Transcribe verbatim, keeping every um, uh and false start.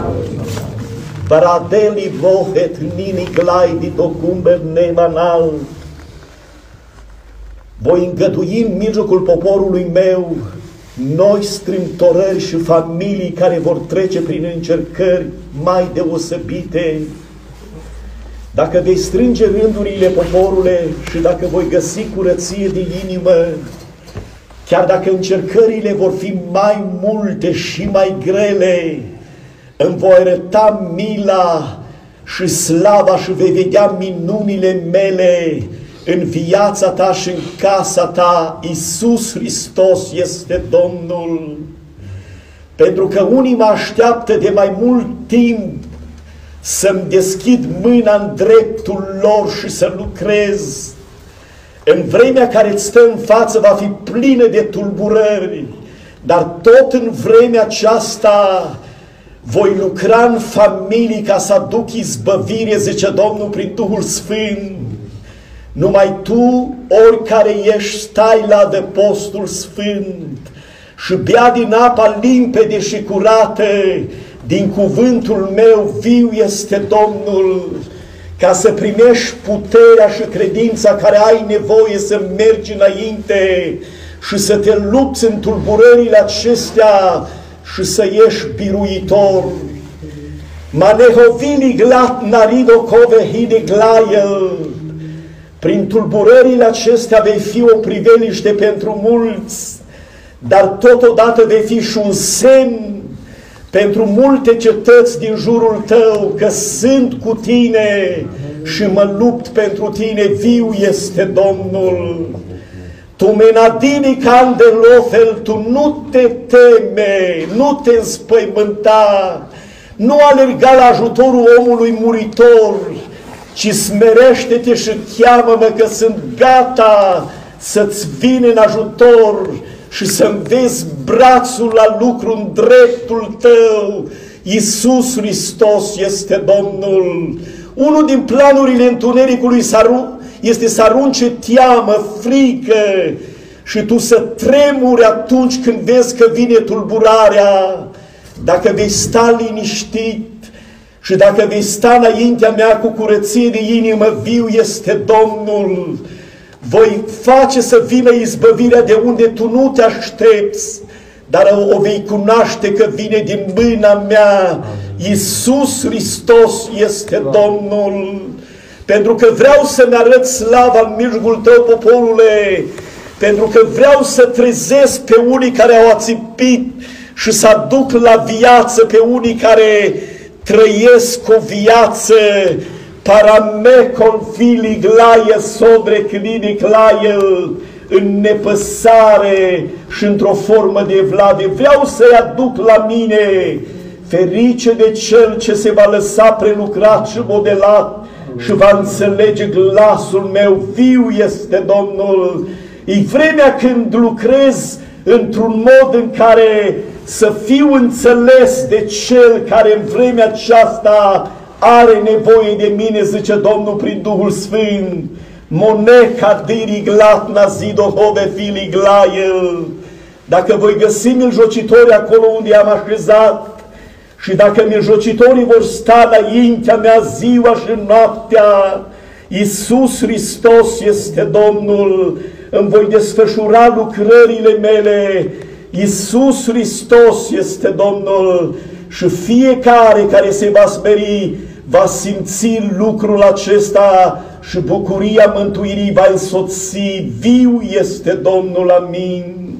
Bradeli vohet nini glaidi documber nemanal. Voi îngădui în mijlocul poporului meu noi strâmtorări și familii care vor trece prin încercări mai deosebite. Dacă vei strânge rândurile poporule și dacă voi găsi curăție de inimă, chiar dacă încercările vor fi mai multe și mai grele, îmi voi arăta mila și slava și vei vedea minunile mele în viața ta și în casa ta. Iisus Hristos este Domnul. Pentru că unii mă așteaptă de mai mult timp să-mi deschid mâna în dreptul lor și să lucrez. În vremea care îți stă în față va fi plină de tulburări, dar tot în vremea aceasta voi lucra în familii ca să aduc izbăvire, zice Domnul prin Duhul Sfânt. Numai tu, oricare ești, stai la adăpostul sfânt și bea din apa limpede și curată, din cuvântul meu viu este Domnul, ca să primești puterea și credința care ai nevoie să mergi înainte și să te lupți în tulburările acestea și să ieși biruitor. Manehovili glat narido covehide glael. Prin tulburările acestea vei fi o priveliște pentru mulți, dar totodată vei fi și un semn pentru multe cetăți din jurul tău că sunt cu tine și mă lupt pentru tine. Viu este Domnul. Tu menadini candelofel, tu nu te teme, nu te înspăimânta, nu alerga la ajutorul omului muritor, ci smerește-te și cheamă-mă că sunt gata să-ți vin în ajutor și să-mi vezi brațul la lucru în dreptul tău. Iisus Hristos este Domnul. Unul din planurile întunericului este să arunce teamă, frică și tu să tremuri atunci când vezi că vine tulburarea. Dacă vei sta liniștit și dacă vei sta înaintea mea cu curăție de inimă, viu este Domnul, voi face să vină izbăvirea de unde tu nu te aștepți, dar o vei cunoaște că vine din mâna mea. Iisus Hristos este Domnul. Pentru că vreau să-mi arăt slava în mijlocul tău, poporule, pentru că vreau să trezesc pe unii care au ațipit și să aduc la viață pe unii care trăiesc o viață paramecon fili glaie sobre clinic lael, în nepăsare și într-o formă de evlavie. Vreau să-i aduc la mine. Ferice de cel ce se va lăsa prelucrat și modelat și va înțelege glasul meu. Viu este Domnul. E vremea când lucrez într-un mod în care să fiu înțeles de cel care în vremea aceasta are nevoie de mine, zice Domnul prin Duhul Sfânt. Moneca diri glatna zidohove fili glael. Dacă voi găsi mijlocitori acolo unde am așezat și dacă mijlocitorii vor sta înaintea mea ziua și noaptea, Iisus Hristos este Domnul. Îmi voi desfășura lucrările mele. Iisus Hristos este Domnul. Și fiecare care se va smeri va simți lucrul acesta și bucuria mântuirii va însoți. Viu este Domnul. Amin.